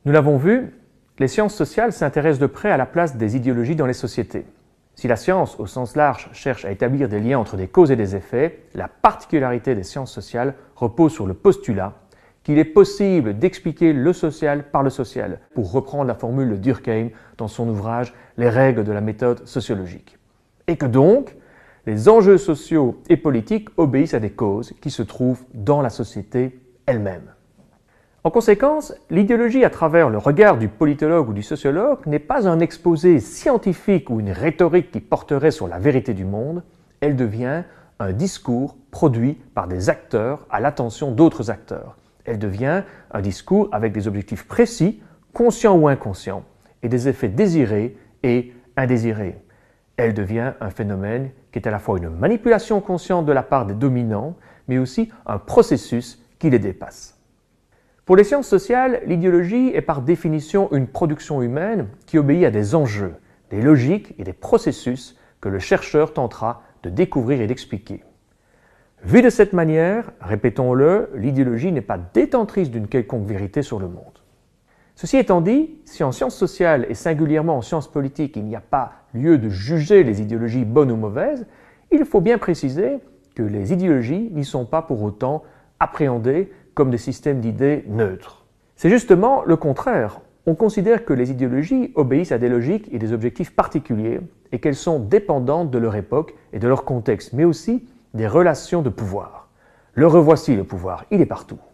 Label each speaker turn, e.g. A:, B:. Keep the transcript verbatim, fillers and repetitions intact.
A: Nous l'avons vu, les sciences sociales s'intéressent de près à la place des idéologies dans les sociétés. Si la science, au sens large, cherche à établir des liens entre des causes et des effets, la particularité des sciences sociales repose sur le postulat qu'il est possible d'expliquer le social par le social, pour reprendre la formule de Durkheim dans son ouvrage « Les règles de la méthode sociologique ». Et que donc, les enjeux sociaux et politiques obéissent à des causes qui se trouvent dans la société elle-même. En conséquence, l'idéologie à travers le regard du politologue ou du sociologue n'est pas un exposé scientifique ou une rhétorique qui porterait sur la vérité du monde, elle devient un discours produit par des acteurs à l'attention d'autres acteurs. Elle devient un discours avec des objectifs précis, conscients ou inconscients, et des effets désirés et indésirés. Elle devient un phénomène qui est à la fois une manipulation consciente de la part des dominants, mais aussi un processus qui les dépasse. Pour les sciences sociales, l'idéologie est par définition une production humaine qui obéit à des enjeux, des logiques et des processus que le chercheur tentera de découvrir et d'expliquer. Vu de cette manière, répétons-le, l'idéologie n'est pas détentrice d'une quelconque vérité sur le monde. Ceci étant dit, si en sciences sociales et singulièrement en sciences politiques il n'y a pas lieu de juger les idéologies bonnes ou mauvaises, il faut bien préciser que les idéologies n'y sont pas pour autant appréhendées comme des systèmes d'idées neutres. C'est justement le contraire. On considère que les idéologies obéissent à des logiques et des objectifs particuliers et qu'elles sont dépendantes de leur époque et de leur contexte, mais aussi des relations de pouvoir. Le revoici le pouvoir, il est partout.